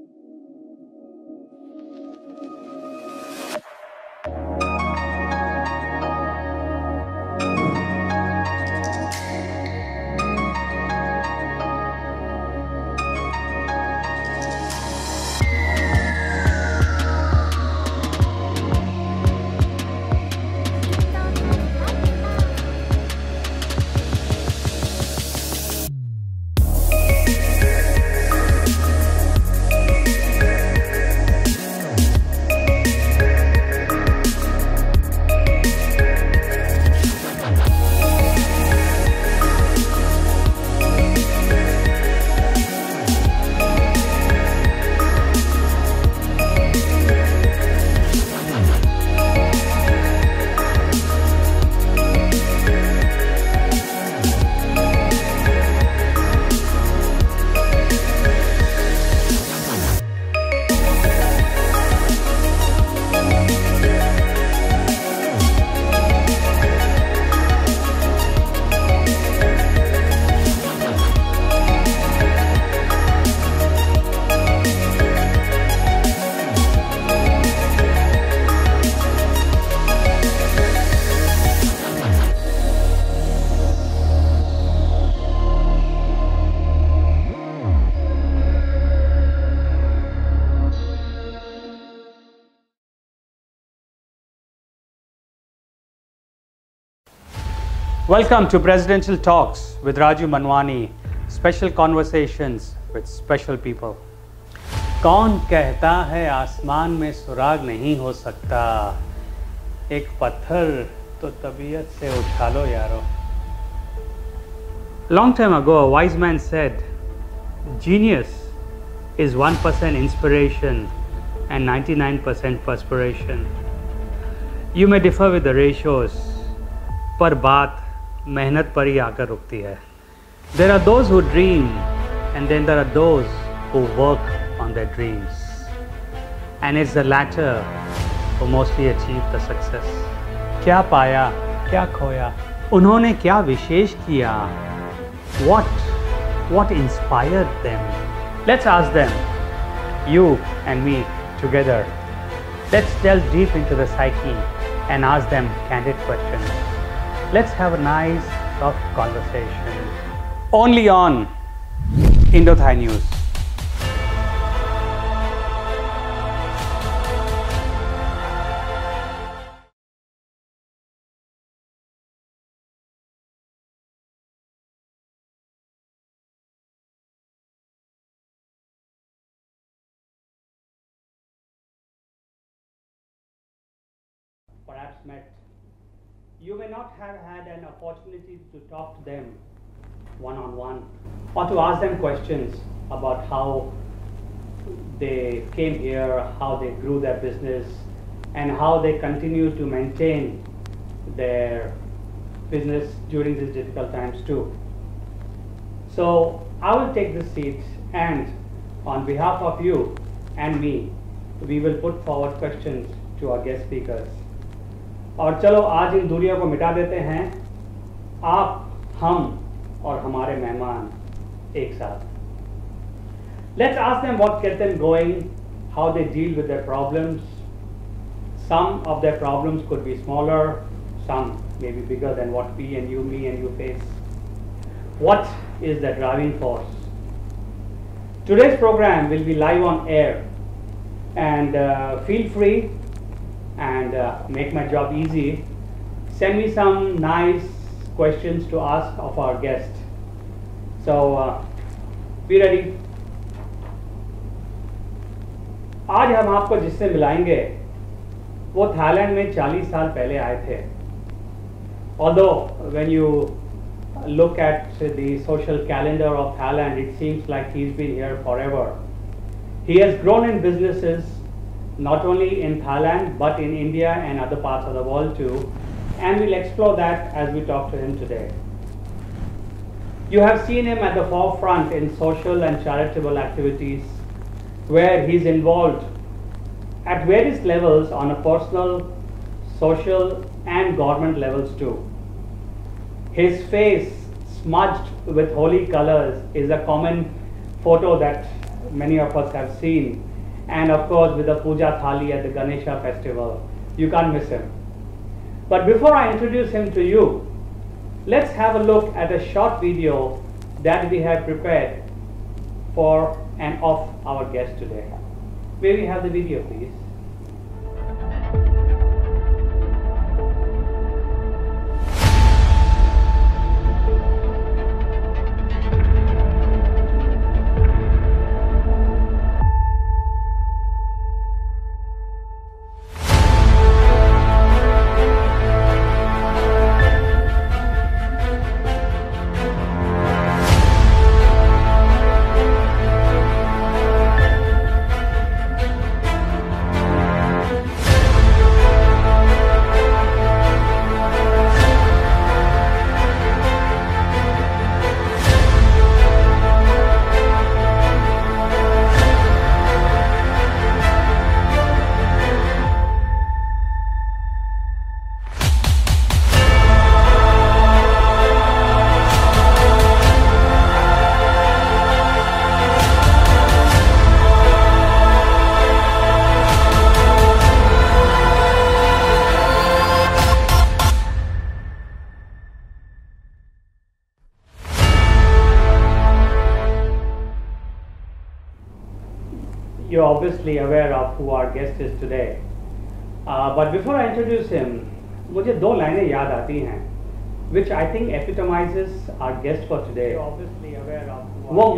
Welcome to Presidential Talks with Raju Manwani, special conversations with special people. कौन कहता है आसमान में सुराग नहीं हो सकता, एक पत्थर तो तबीयत से उठा लो यारो. Long time ago, a wise man said, genius is 1% inspiration and 99% perspiration. You may differ with the ratios, पर बात मेहनत पर ही आकर रुकती है. There are those who dream and then there are those who work on their dreams, and it's the latter who mostly achieve the success. क्या पाया, क्या खोया, उन्होंने क्या विशेष किया? What inspired them? Let's ask them, you and me together. Let's delve deep into the psyche and ask them candid questions. Let's have a nice, soft conversation. Only on Indo-Thai News. Perhaps met. You may not have had an opportunity to talk to them one-on-one or to ask them questions about how they came here, how they grew their business, and how they continue to maintain their business during these difficult times too. So I will take this seat, and on behalf of you and me, we will put forward questions to our guest speakers. और चलो आज इन दूरियों को मिटा देते हैं, आप, हम और हमारे मेहमान एक साथ. Let's ask them what gets them going, how they deal with their problems. Some of their problems could be smaller, some may be bigger than what me and you face. What is the driving force? Today's program will be live on air, and feel free and make my job easy. Send me some nice questions to ask of our guest. So be ready. आज हम आपको जिससे मिलाएंगे वो Thailand में 40 साल पहले आए थे. Although when you look at the social calendar of Thailand, it seems like he's been here forever. He has grown in businesses not only in Thailand but in India and other parts of the world too, and we'll explore that as we talk to him today. You have seen him at the forefront in social and charitable activities where he's involved at various levels on a personal, social and government levels too. His face smudged with holy colors is a common photo that many of us have seen, and of course with the Puja Thali at the Ganesha festival. You can't miss him. But before I introduce him to you, let's have a look at a short video that we have prepared for and of our guest today. May we have the video, please? You're obviously aware of who our guest is today. But before I introduce him, मुझे दो लाइनें याद आती हैं, which I think epitomizes our guest for today. You're obviously aware of वो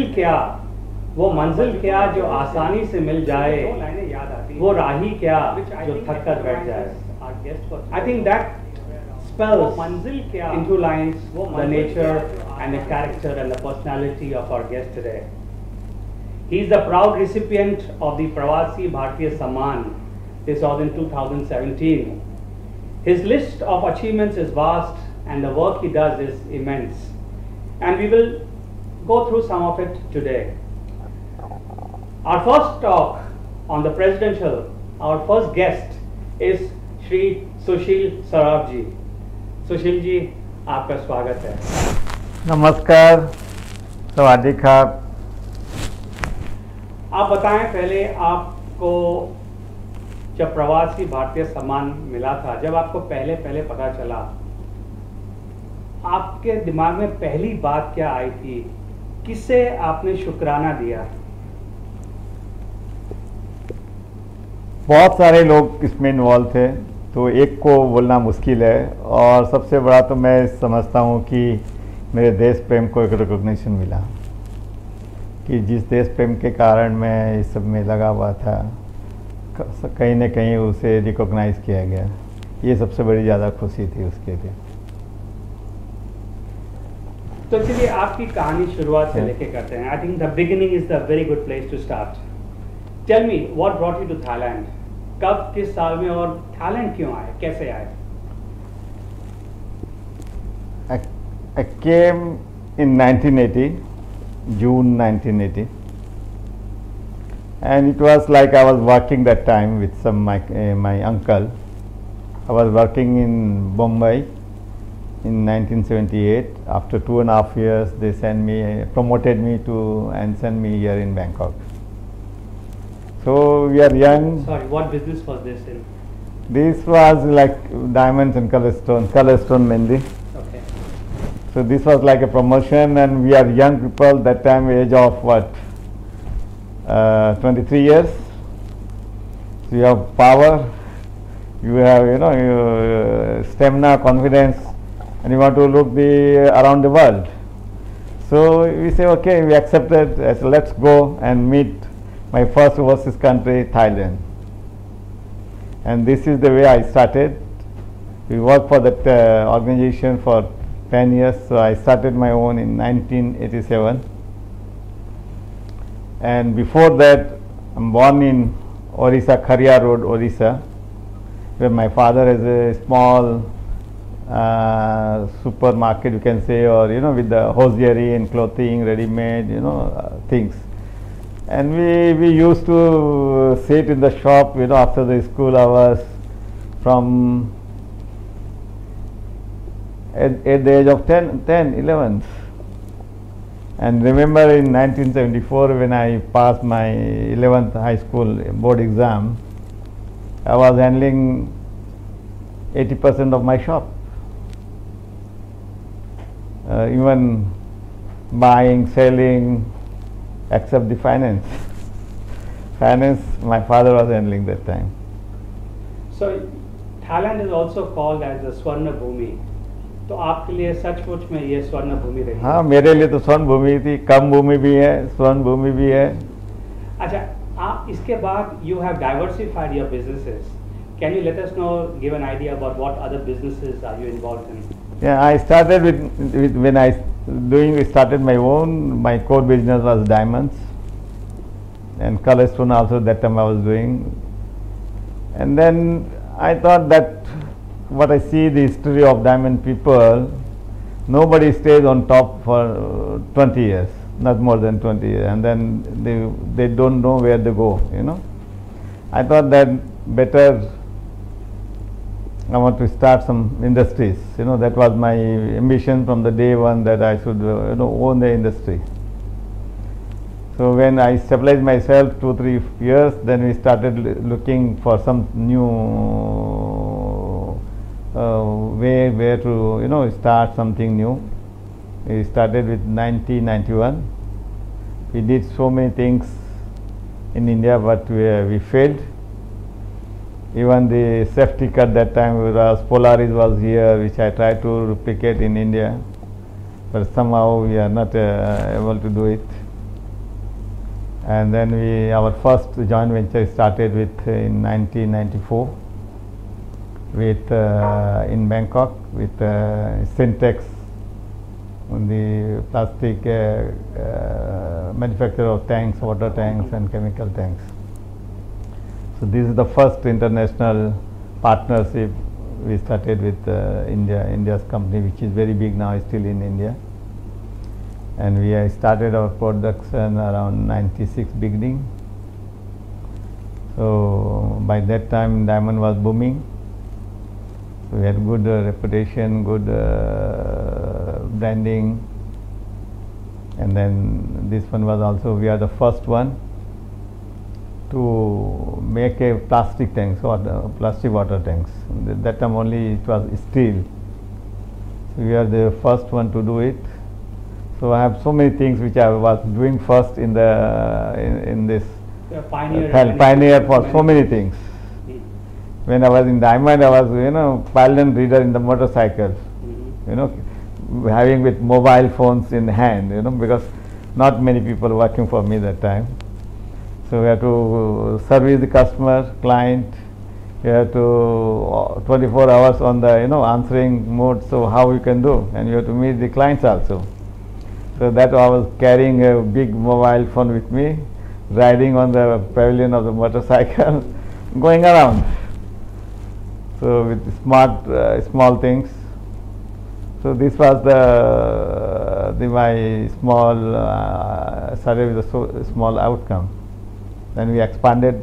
मंजिल क्या जो आसानी से मिल जाए, वो राही क्या जो थक कर बैठ जाए. I think that spells in two lines the nature and the character and the personality of our guest today. He is the proud recipient of the Pravasi Bharatiya Samman. This was in 2017. His list of achievements is vast and the work he does is immense. And we will go through some of it today. Our first talk on the presidential, our first guest is Shri Sushil Saraf ji. Sushil ji, आपका स्वागत है. नमस्कार, सवादिकार. आप बताएं पहले आपको जब प्रवासी भारतीय सम्मान मिला था, जब आपको पहले पता चला, आपके दिमाग में पहली बात क्या आई थी? किसे आपने शुक्राना दिया? बहुत सारे लोग इसमें इन्वॉल्व थे, तो एक को बोलना मुश्किल है. और सबसे बड़ा तो मैं समझता हूँ कि मेरे देश प्रेम को एक रिकॉग्निशन मिला, कि जिस देश प्रेम के कारण मैं इस सब में लगा हुआ था, कहीं न कहीं उसे रिकॉग्नाइज किया गया. ये सबसे बड़ी ज़्यादा खुशी थी उसके लिए. तो चलिए आपकी कहानी शुरुआत से लेके करते हैं. I think the beginning is the very good place to start. Tell me what brought you to Thailand? कब, किस साल में, और थाईलैंड क्यों आए, कैसे आए? I came in 1980, June 1980, and it was like I was working that time with my uncle. I was working in Bombay in 1978. After 2.5 years, they promoted me and sent me here in Bangkok. So we are young. Sorry, what business was this in? This was like diamonds and color stone mainly. Okay. So this was like a promotion, and we are young people that time, age of what, 23 years. So you have power, you have stamina, confidence, and you want to look around the world. So we say, okay, we accepted. I said, let's go and meet my first overseas country, Thailand. And this is the way I started. We worked for that organization for 10 years, so I started my own in 1987. And before that, I'm born in Orissa, Kharia Road, Orissa, where my father has a small supermarket, you can say, or with the hosiery and clothing, ready-made, things. And we used to sit in the shop, after the school hours, from at the age of 10, 11. And remember in 1974 when I passed my 11th high school board exam, I was handling 80% of my shop. Even buying, selling, except the finance. Finance, my father was handling that time. So Thailand is also called as the Swarna Bhumi. तो आपके लिए सचमुच में ये स्वर्ण भूमि रही? हाँ, मेरे लिए तो स्वर्ण भूमि थी, कम भूमि भी है, स्वर्ण भूमि भी है. अच्छा, आप इसके बाद you have diversified your businesses. Can you let us know, give an idea about what other businesses are you involved in? Yeah, I started with when I started my own. My core business was diamonds, and color stone also that time I was doing. And then I thought that what I see the history of diamond people, nobody stays on top for 20 years, not more than 20 years, and then they don't know where they go, you know. I thought that better I want to start some industries, you know. That was my ambition from the day one, that I should own the industry. So when I stabilized myself 2-3 years, then we started looking for some new way where to start something new. We started with 1991. We did so many things in India, but we failed. Even the safety cut that time was Polaris was here, which I tried to replicate in India, but somehow we are not able to do it. And then our first joint venture started with in 1994 with in Bangkok with Syntex, the plastic manufacturer of tanks, water tanks and chemical tanks. So this is the first international partnership we started with India's company, which is very big now, still in India. And we started our production around 96 beginning. So by that time diamond was booming. So we had good reputation, good branding, and then this one was also, we are the first one to make a plastic tanks or plastic water tanks. That time only it was steel. So we are the first one to do it. So I have so many things which I was doing first in this pioneer for so many things. When I was in diamond, I was pilot reader in the motorcycle, having with mobile phones in hand, because not many people working for me that time. So we have to service the customer, client. You have to 24 hours on the answering mode. So how you can do, and you have to meet the clients also. So that I was carrying a big mobile phone with me, riding on the pavilion of the motorcycle, going around. So with small things. So this was my small started with a small outcome. Then we expanded.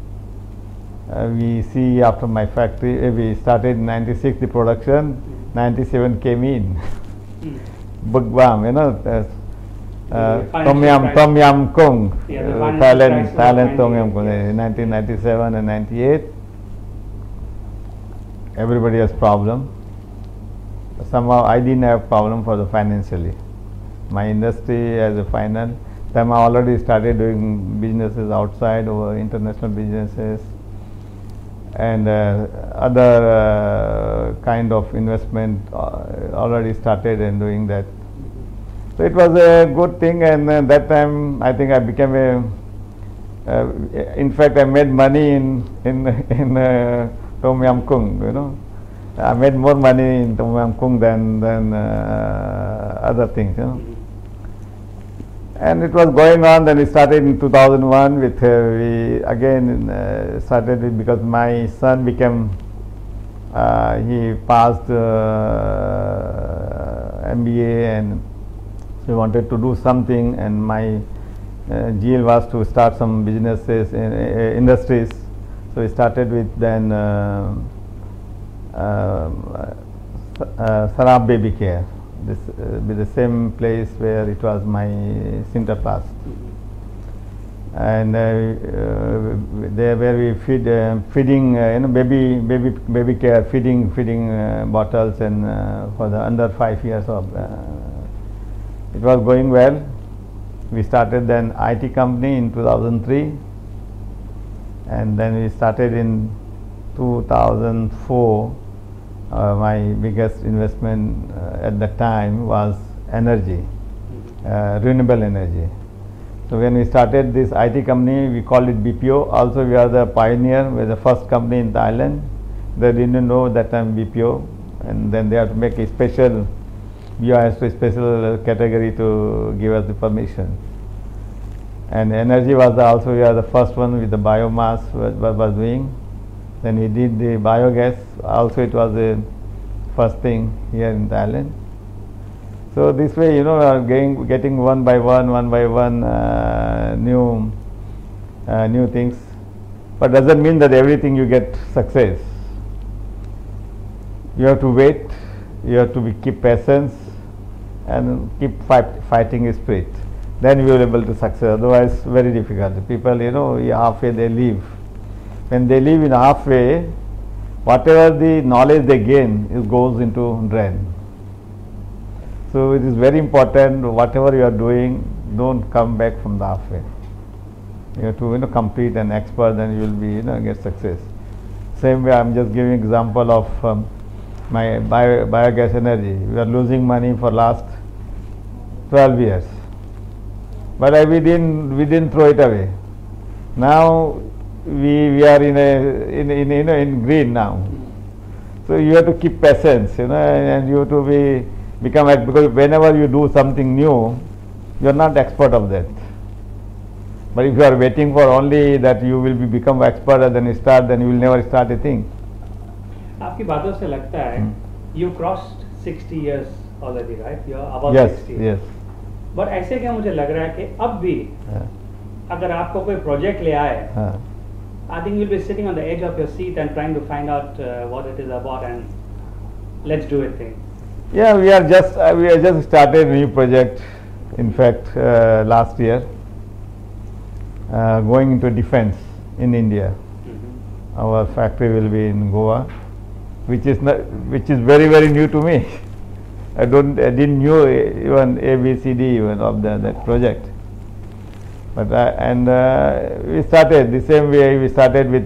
We see after my factory, we started in 96 the production, 97 came in. Bukbam, Tom Yam Kung, Thailand Tom Yam Kung, in 1997 and 98. Everybody has problem. Somehow I didn't have problem for the financially. My industry as a final, then I already started doing businesses outside, over international businesses, and other kind of investment already started and doing that. So it was a good thing, and that time I think I became in fact I made money in Tom Yam Kung, I made more money in Tom Yam Kung than other things, And it was going on. Then we started in 2001 with we again started with, because my son became he passed MBA, and so he wanted to do something, and my GL was to start some businesses in industries. So we started with then Sarab Baby Care. this be the same place where it was my Sinterklaas. And there where we feeding baby care, feeding bottles, and for the under 5 years of it was going well. We started then IT company in 2003, and then we started in 2004. My biggest investment at that time was energy, renewable energy. So when we started this IT company, we called it BPO. Also, we are the pioneer. We are the first company in Thailand. They didn't know that time BPO, and then they have to make a special BIS to a special category to give us the permission. And energy was also, we are the first one with the biomass was doing. Then we did the biogas. Also, it was the first thing here in Thailand. So this way, you know, getting one by one new things, but doesn't mean that everything you get success. You have to wait. You have to keep patience and keep fighting spirit. Then you will be able to succeed. Otherwise, very difficult. People, you know, halfway they leave. When they leave in halfway, whatever the knowledge they gain, it goes into drain. So it is very important, whatever you are doing, don't come back from the halfway. You have to, you know, complete and expert, then you will be, you know, get success. Same way, I am just giving example of my biogas energy. We are losing money for last 12 years, but we didn't throw it away. Now we are in green now. So you have to keep patience, you know, and you have to become, because whenever you do something new, you are not expert of that. But if you are waiting for only that you will become expert and then you start, then you will never start a thing. आपकी बातों से लगता है you crossed 60 years already, right? You are above Yes, 60. yes. But ऐसे क्या मुझे लग रहा है कि अब भी अगर आपको कोई प्रोजेक्ट ले आए, I think you'll be sitting on the edge of your seat and trying to find out what it is about and let's do it thing. Yeah, we are just started a new project. In fact, last year, going into defense in India. Our factory will be in Goa, which is very new to me. I didn't know even ABCD even of that project. But we started the same way. We started with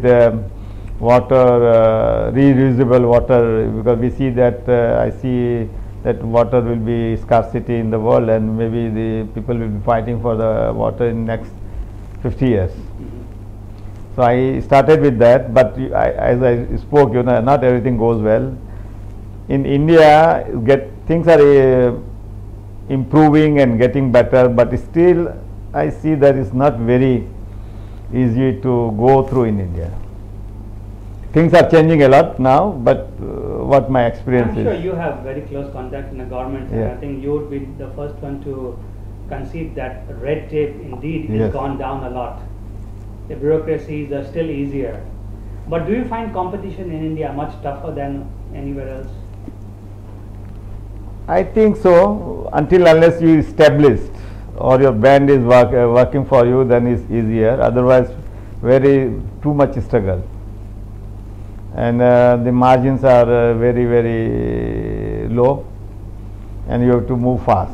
water, reusable water, because we see that I see that water will be scarcity in the world, and maybe the people will be fighting for the water in next 50 years. So I started with that, but as I spoke, you know, not everything goes well. In India, things are improving and getting better, but still I see that it's not very easy to go through in India. Things are changing a lot now, but what my experience is. I'm sure you have very close contact in the government, and I think you would be the first one to concede that red tape indeed has gone down a lot. The bureaucracies are still easier. But do you find competition in India much tougher than anywhere else? I think so, unless you established or your brand is working for you, then it's easier. Otherwise, too much struggle. And the margins are very low, and you have to move fast.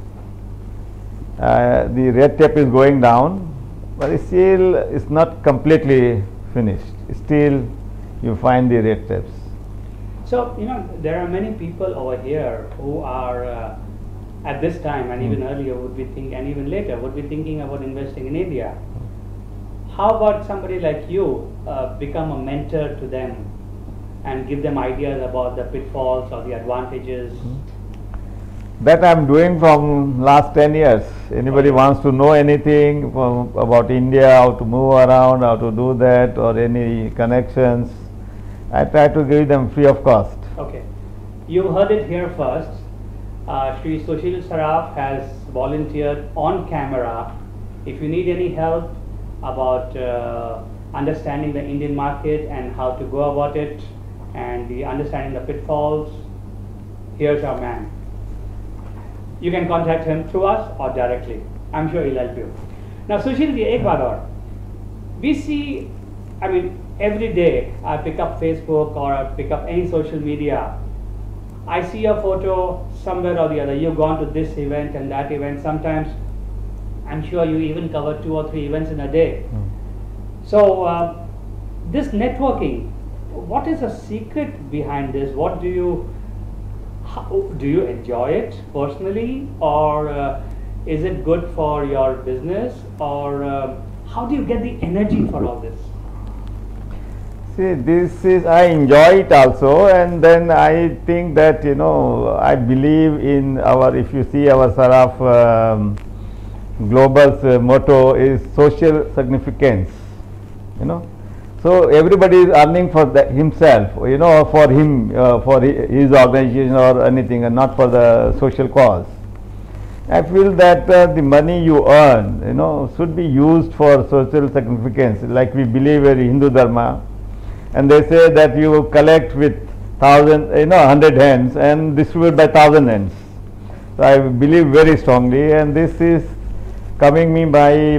The red tape is going down, but still it's not completely finished. Still you find the red tapes. So, you know, there are many people over here who are at this time and even earlier would be thinking, and even later would be thinking about investing in India. How about somebody like you become a mentor to them and give them ideas about the pitfalls or the advantages? That I am doing from last 10 years. Anybody wants to know anything about India, how to move around, how to do that, or any connections, I try to give them free of cost. Okay. You heard it here first. Shri Sushil Saraf has volunteered on camera. If you need any help about understanding the Indian market and how to go about it and understanding the pitfalls, here's our man. You can contact him through us or directly. I'm sure he'll help you. Now, Sushil ji, ek baat aur. We see, I mean, every day I pick up Facebook or I pick up any social media. I see a photo somewhere or the other. You've gone to this event and that event. Sometimes I'm sure you even cover 2 or 3 events in a day. So this networking, what is the secret behind this? What do you enjoy it personally, or is it good for your business, or how do you get the energy for all this? See, I enjoy it also, and then I think that, I believe in if you see our Saraf Global's motto is social significance, So everybody is earning for himself, for him, for his organization or anything, and not for the social cause. I feel that the money you earn, should be used for social significance. Like we believe in Hindu Dharma, and they say that you collect with 100 hands and distribute by 1,000 hands. So I believe very strongly, and this is coming me by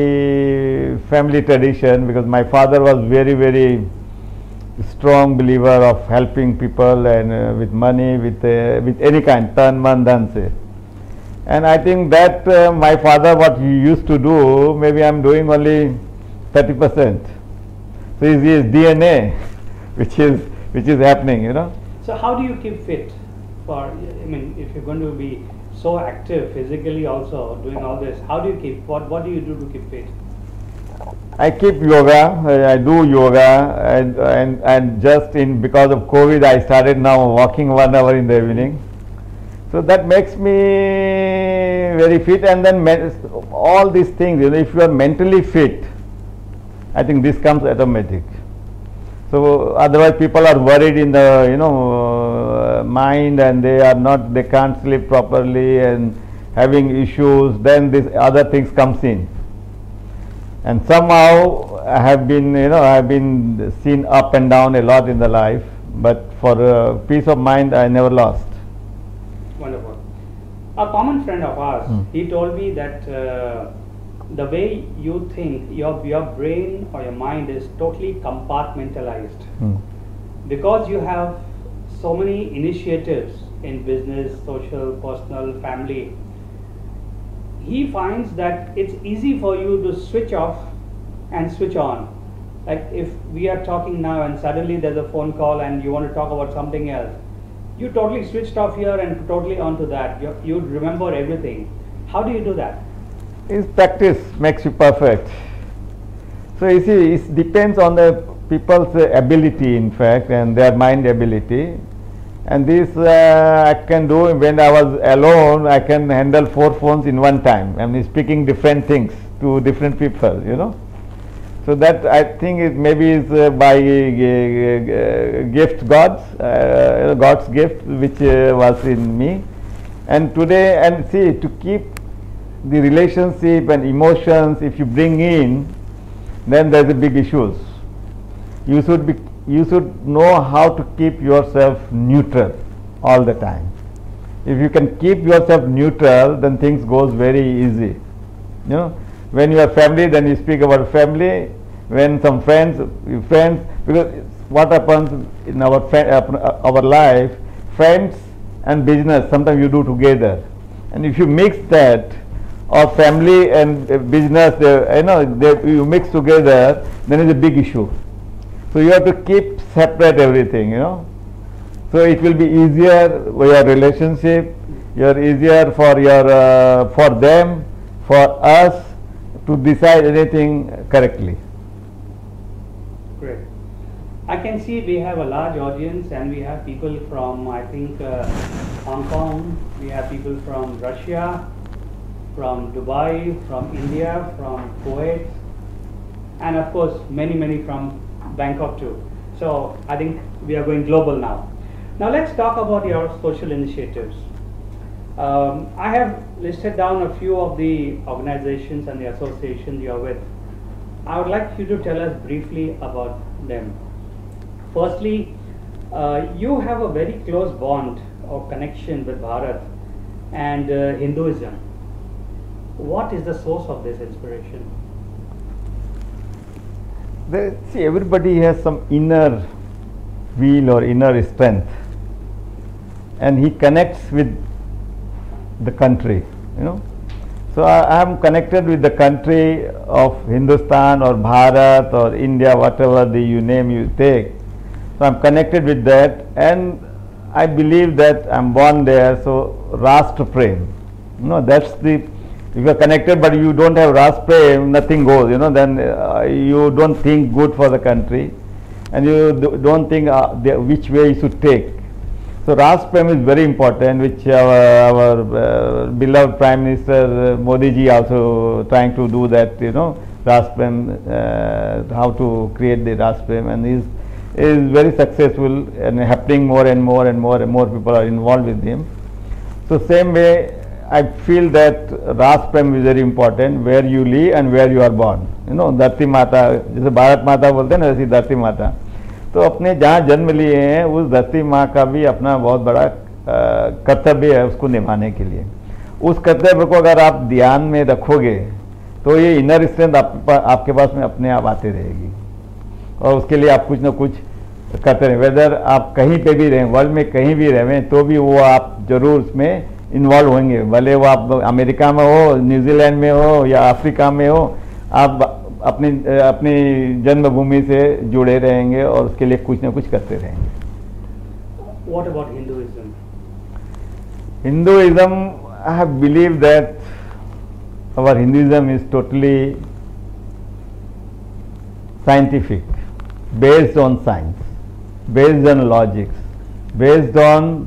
family tradition, because my father was very, very strong believer of helping people and with money, with any kind, tan man dhan se. And I think that my father, what he used to do, maybe I am doing only 30%. So it's his DNA which is happening, So how do you keep fit? If you're going to be so active physically also doing all this, how do you keep, what do you do to keep fit? I keep yoga, I do yoga, and just because of COVID I started now walking 1 hour in the evening. So that makes me very fit, and then all these things, if you are mentally fit, I think this comes automatic. So otherwise people are worried in the mind, and they can't sleep properly and having issues, then this other things comes in. And somehow I have been seen up and down a lot in the life, but for peace of mind I never lost. Wonderful. A common friend of ours, he told me that the way you think, your brain or your mind is totally compartmentalized. Because you have so many initiatives in business, social, personal, family. He finds that it's easy for you to switch off and switch on. Like if we are talking now and suddenly there's a phone call and you want to talk about something else, you totally switched off here and totally onto that. You remember everything. How do you do that? Practice makes you perfect. So you see, it depends on the people's ability, in fact, and their mind ability. And this I can do when I was alone. I can handle 4 phones in one time. Speaking different things to different people, So that I think is by gift, God's gift, which was in me. And today, and see, to keep the relationship and emotions, if you bring in, then there's a big issues. You should know how to keep yourself neutral all the time. If you can keep yourself neutral, then things goes very easy. When you are family, then you speak about family. When some friends, because what happens in our life, friends and business, sometimes you do together. And if you mix that, or family and business, you mix together, then it's a big issue. So you have to keep separate everything, So it will be easier for your relationship, easier for them, for us to decide anything correctly. Great. I can see we have a large audience, and we have people from, I think, Hong Kong, we have people from Russia, from Dubai, from India, from Kuwait, and of course many from Bangkok too. So I think we are going global now. Now let's talk about your social initiatives. I have listed down a few of the organizations and the associations you are with. I would like you to tell us briefly about them. Firstly, you have a very close bond or connection with Bharat, and Hinduism. What is the source of this inspiration? See, everybody has some inner will or inner strength, and he connects with the country, you know. So I am connected with the country of Hindustan or Bharat or India, whatever the you name you take. So I am connected with that, and I believe that I am born there. So Rashtra Prem, you know, that's the, if you are connected but you don't have Rashtra Prem, nothing goes, you know. Then you don't think good for the country, and you don't think which way you should take. So Rashtra Prem is very important, which our beloved Prime Minister Modi ji also trying to do that, you know, Rashtra Prem, how to create the Rashtra Prem, and is very successful and happening more and more and more and more people are involved with him. So same way I feel that Rashtra Prem is very important, where you live and where you are born, you know. धरती माता, जैसे भारत माता बोलते हैं ना, वैसी धरती माता, तो अपने जहाँ जन्म लिए हैं उस धरती माँ का भी अपना बहुत बड़ा कर्तव्य है उसको निभाने के लिए। उस कर्तव्य को अगर आप ध्यान में रखोगे तो ये इनर स्ट्रेंथ आपके पास में अपने आप आती रहेगी, और उसके लिए आप कुछ ना कुछ करते रहें। वेदर आप कहीं पे भी रहें, वर्ल्ड में कहीं भी रहें, तो भी वो आप जरूर उसमें इन्वॉल्व होंगे, भले वो आप अमेरिका में हो, न्यूजीलैंड में हो या अफ्रीका में हो, आप अपनी जन्मभूमि से जुड़े रहेंगे और उसके लिए कुछ ना कुछ करते रहेंगे। What about Hinduism? Hinduism, I have believed that our Hinduism is totally scientific, based on science, based on logics, based on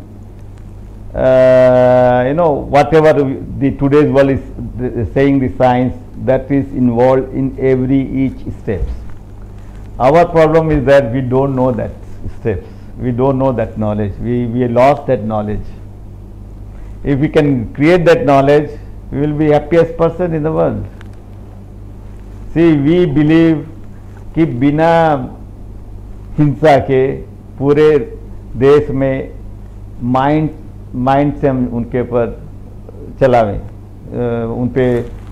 you know, whatever the today's world is saying, the science that is involved in each steps. Our problem is that we don't know that steps, we don't know that knowledge, we lost that knowledge. If we can create that knowledge, we will be happiest person in the world. See, we believe कि बिना हिंसा के पूरे देश में mind से हम उनके ऊपर चलावें, उन पे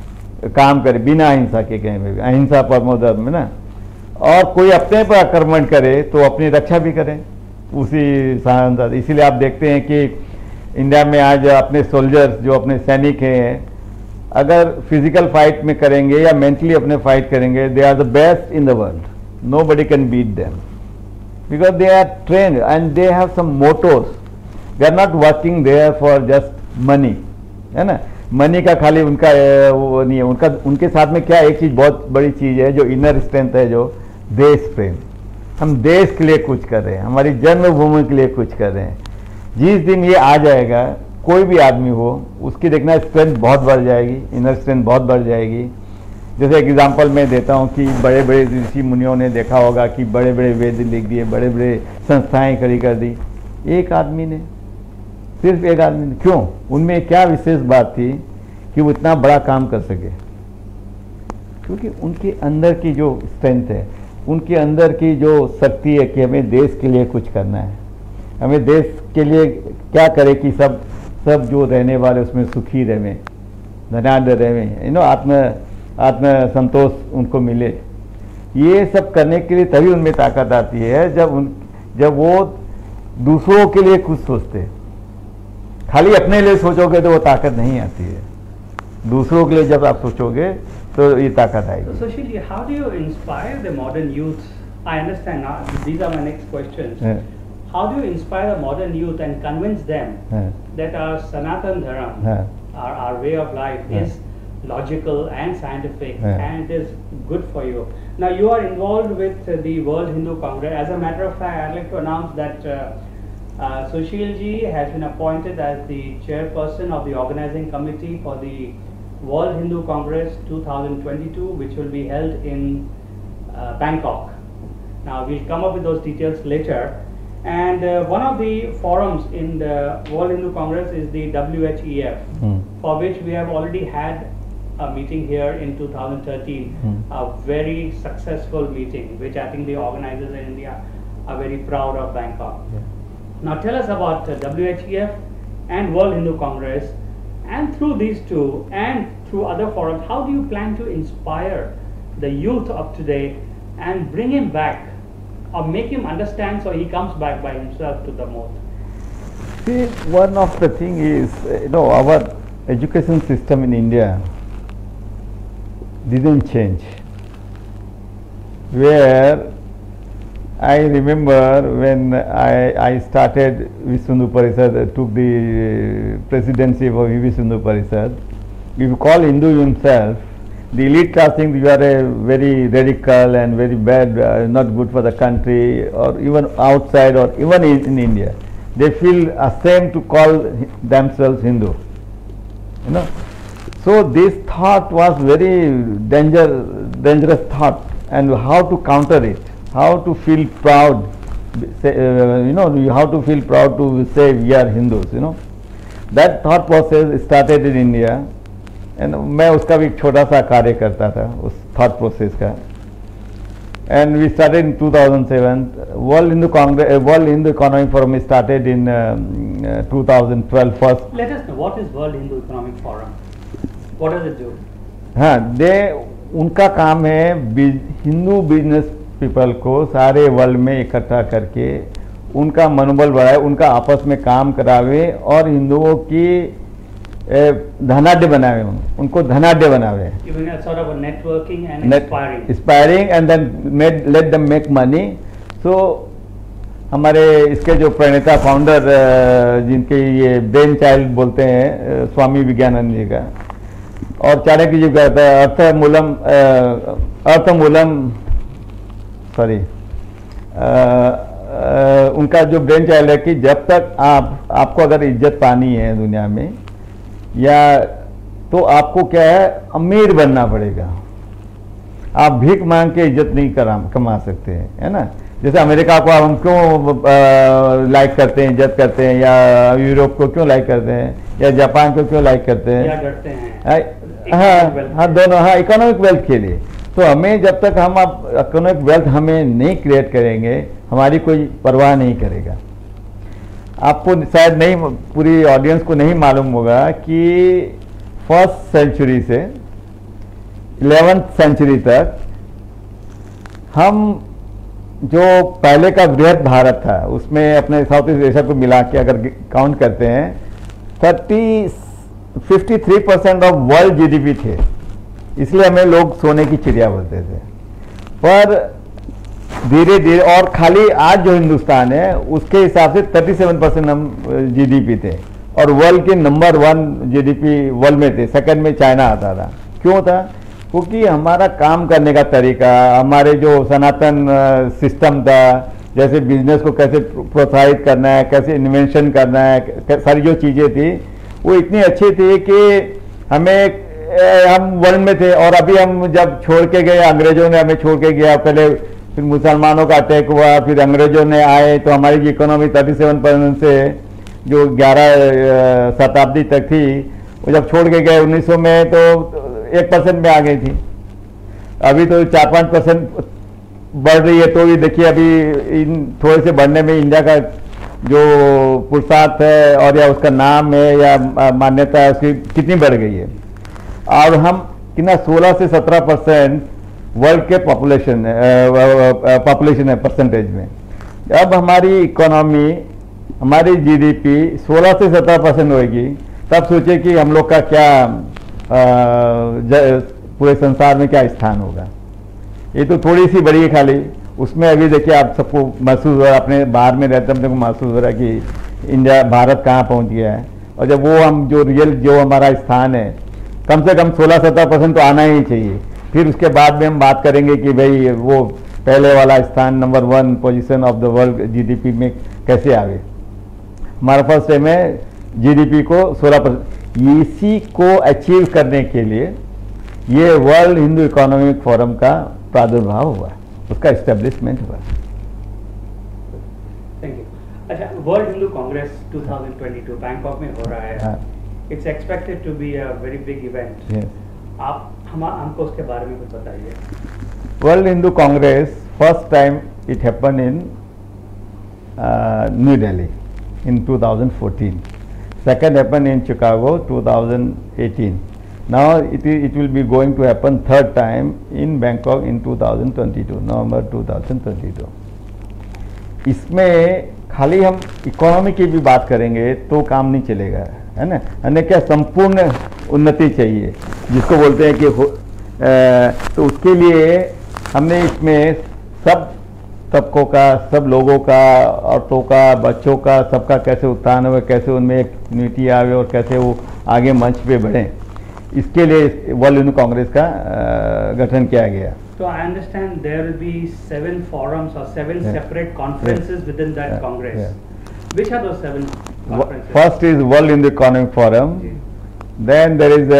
काम करें बिना हिंसा के, कहीं में भी अहिंसा परमो धर्म में ना, और कोई अपने पर आक्रमण करे तो अपनी रक्षा भी करें उसी साथ। इसीलिए आप देखते हैं कि इंडिया में आज अपने सोल्जर्स जो अपने सैनिक हैं, अगर फिजिकल फाइट में करेंगे या मेंटली अपने फाइट करेंगे, they are the best in the world, nobody can beat them, because they are trained and they have some mottos, they are not working there for just money, है ना। Money का खाली उनका वो नहीं है, उनके साथ में क्या एक चीज बहुत बड़ी चीज है जो इनर स्ट्रेंथ है, जो देश प्रेम। हम देश के लिए कुछ कर रहे हैं, हमारी जन्मभूमि के लिए कुछ कर रहे हैं। जिस दिन ये आ जाएगा, कोई भी आदमी हो, उसकी देखना स्ट्रेंथ बहुत बढ़ जाएगी, इनर स्ट्रेंथ बहुत बढ़ जाएगी। जैसे एक एग्जांपल मैं देता हूँ कि बड़े बड़े ऋषि मुनियों ने देखा होगा कि बड़े बड़े वेद लिख दिए, बड़े बड़े संस्थाएं खड़ी कर दी, एक आदमी ने, सिर्फ एक आदमी ने। क्यों? उनमें क्या विशेष बात थी कि वो इतना बड़ा काम कर सके? क्योंकि उनके अंदर की जो स्ट्रेंथ है, उनके अंदर की जो शक्ति है कि हमें देश के लिए कुछ करना है, हमें देश के लिए क्या करे कि सब जो रहने वाले उसमें सुखी रहें, धनाढ़ रहें, यू नो, आत्म संतोष उनको मिले। ये सब करने के लिए तभी उनमें ताकत आती है जब वो दूसरों के लिए कुछ सोचते। खाली अपने लिए सोचोगे तो वो ताकत नहीं आती है, दूसरों के लिए जब आप सोचोगे तो ये ताकत आएगी। So Sushil, how do you inspire the modern youth? I understand now, these are my next questions. How do you inspire the modern youth and convince them that our Sanatan Dharam, our way of life is logical and scientific and it is good for you? Now you are involved with the World Hindu Congress. As a matter of fact, I'd like to announce that Sushil ji has been appointed as the chairperson of the organizing committee for the World Hindu Congress 2022, which will be held in Bangkok. Now we'll come up with those details later. And one of the forums in the World Hindu Congress is the WHEF, for which we have already had a meeting here in 2013, a very successful meeting, which I think the organizers in India are very proud of Bangkok. Now tell us about WHEF and World Hindu Congress. And through these two and through other forums, how do you plan to inspire the youth of today and bring him back or make him understand so he comes back by himself to the mode? See, one of the thing is, our education system in India didn't change. Where I remember when I started Visva Hindu Parishad, took the presidency of Visva Hindu Parishad. If you call Hindu himself, the elite class thinks you are a very radical and very bad, not good for the country, or even outside, or even in India. They feel ashamed to call themselves Hindu. So this thought was very dangerous thought, and how to counter it, how to feel proud, how to feel proud to say we are Hindus. That thought process started in India, and मैं उसका भी एक छोटा सा कार्य करता था उस thought process का. And we started in 2007. World Hindu Economic Forum started in 2012 first. Let us know, what is World Hindu Economic Forum? What does it do? हाँ, उनका काम है हिंदू बिजनेस पीपल को सारे वर्ल्ड में इकट्ठा करके उनका मनोबल बढ़ाए, उनका आपस में काम करावे और हिंदुओं की धनाढ़ बनावे, उनको धनाढ़ बनावे. Giving a sort of a networking and inspiring and then let them make money. So हमारे इसके जो प्रणेता फाउंडर जिनके ये ब्रेन चाइल्ड बोलते हैं स्वामी विज्ञानंद जी का, और चाणक्य जी का था उनका जो ब्रेन चाइल्ड है कि जब तक आपको अगर इज्जत पानी है दुनिया में, या तो आपको क्या है, अमीर बनना पड़ेगा. आप भीख मांग के इज्जत नहीं कमा सकते हैं, है ना. जैसे अमेरिका को हम क्यों लाइक करते हैं, इज्जत करते हैं, या यूरोप को क्यों लाइक करते हैं, या जापान को क्यों लाइक करते हैं, या डरते हैं. हाँ, दोनों. हाँ, इकोनॉमिक वेल्थ के लिए. तो हमें जब तक हम इकोनॉमिक वेल्थ हमें नहीं क्रिएट करेंगे, हमारी कोई परवाह नहीं करेगा. आपको शायद नहीं, पूरी ऑडियंस को नहीं मालूम होगा कि फर्स्ट सेंचुरी से 11th सेंचुरी तक हम जो पहले का बृहद भारत था उसमें अपने साउथ ईस्ट एशिया को मिला के अगर काउंट करते हैं 53% ऑफ वर्ल्ड जीडीपी थे. इसलिए हमें लोग सोने की चिड़िया बोलते थे. पर धीरे धीरे, और खाली आज जो हिंदुस्तान है उसके हिसाब से 37% हम जीडीपी थे, और वर्ल्ड के नंबर 1 जीडीपी वर्ल्ड में थे. सेकंड में चाइना आता था. क्यों था? क्योंकि हमारा काम करने का तरीका, हमारे जो सनातन सिस्टम था, जैसे बिजनेस को कैसे प्रोत्साहित करना है, कैसे इन्वेंशन करना है, सारी जो चीज़ें थी वो इतनी अच्छी थी कि हम वर्ल्ड में थे. और अभी हम जब छोड़ के गए, अंग्रेजों ने हमें छोड़ के गया, पहले फिर मुसलमानों का अटैक हुआ, फिर अंग्रेजों ने आए, तो हमारी इकोनॉमी 37% से जो 11 शताब्दी तक थी, वो जब छोड़ के गए 1900 में तो 1% में आ गई थी. अभी तो 4-5% बढ़ रही है. तो भी देखिए अभी थोड़े से बढ़ने में इंडिया का जो पुरुषार्थ है और या उसका नाम है या मान्यता है उसकी कितनी बढ़ गई है. और हम कितना 16 से 17% वर्ल्ड के पॉपुलेशन है परसेंटेज में. अब हमारी इकोनॉमी, हमारी जीडीपी 16 से 17% होगी, तब सोचिए कि हम लोग का क्या पूरे संसार में क्या स्थान होगा. ये तो थोड़ी सी बड़ी है खाली. उसमें अभी देखिए आप सबको महसूस हो रहा है, अपने बाहर में रहते हैं, को महसूस हो रहा है कि इंडिया, भारत कहाँ पहुँच गया है. और जब वो हम जो हमारा स्थान है, कम से कम 16-17% तो आना ही चाहिए. फिर उसके बाद में हम बात करेंगे कि भाई वो पहले वाला स्थान number 1 position of the world GDP में कैसे आ गए. हमारा फर्स्ट टाइम है जीडीपी को 16%. इसी को अचीव करने के लिए ये वर्ल्ड हिंदू इकोनॉमिक फोरम का प्रादुर्भाव हुआ, उसका एस्टेब्लिशमेंट हुआ. Thank you. अच्छा, वर्ल्ड हिंदू कांग्रेस 2022 बैंकॉक में हो रहा है. It's expected to be a very big event. आप हमको उसके बारे में कुछ बताइए. World Hindu congress first time it happen in new Delhi in 2014. Second happened in Chicago 2018. Now it will be going to happen third time in Bangkok in 2022, November 2022. इसमें खाली हम इकोनॉमी की भी बात करेंगे तो काम नहीं चलेगा, है ना। हमें क्या संपूर्ण उन्नति चाहिए जिसको बोलते हैं कि तो उसके लिए हमने इसमें सब तबकों का, सब लोगों का, औरतों का, बच्चों का, सबका कैसे उत्थान हो, कैसे उनमें एक यूनिटी आवे और कैसे वो आगे मंच पे बढ़ें, इसके लिए वर्ल्ड हिंदू कांग्रेस का गठन किया गया। So I understand there will be 7 forums or 7 separate conferences within that Congress. Which are those 7 conferences? First is World Hindu Economic Forum. Then there is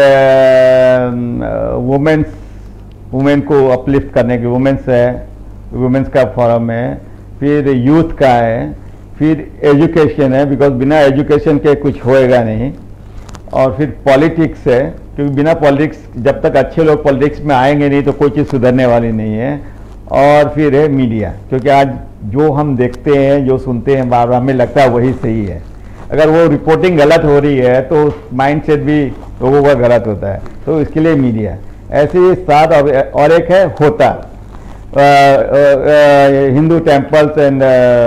women को अपलिफ्ट करने की वुमेन्स का फोरम है, फिर यूथ का है, फिर education है, बिकॉज बिना एजुकेशन के कुछ होएगा नहीं, और फिर पॉलिटिक्स है, क्योंकि बिना पॉलिटिक्स, जब तक अच्छे लोग पॉलिटिक्स में आएंगे नहीं तो कोई चीज़ सुधरने वाली नहीं है, और फिर है मीडिया, क्योंकि आज जो हम देखते हैं, जो सुनते हैं, बार बार हमें लगता है वही सही है। अगर वो रिपोर्टिंग गलत हो रही है तो माइंड सेट भी लोगों का गलत होता है, तो इसके लिए मीडिया। ऐसे ही 7 और एक है होता, Hindu temples and